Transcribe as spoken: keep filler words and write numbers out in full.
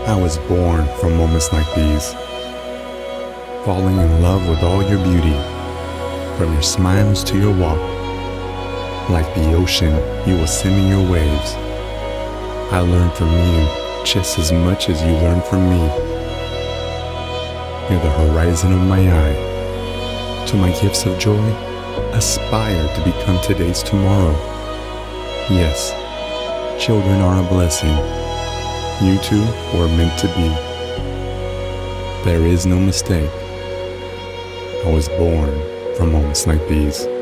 I was born from moments like these, falling in love with all your beauty, from your smiles to your walk. Like the ocean, you will send me your waves. I learn from you just as much as you learn from me. You're the horizon of my eye. To my gifts of joy, aspire to become today's tomorrow. Yes, children are a blessing. You two were meant to be. There is no mistake. I was born from moments like these.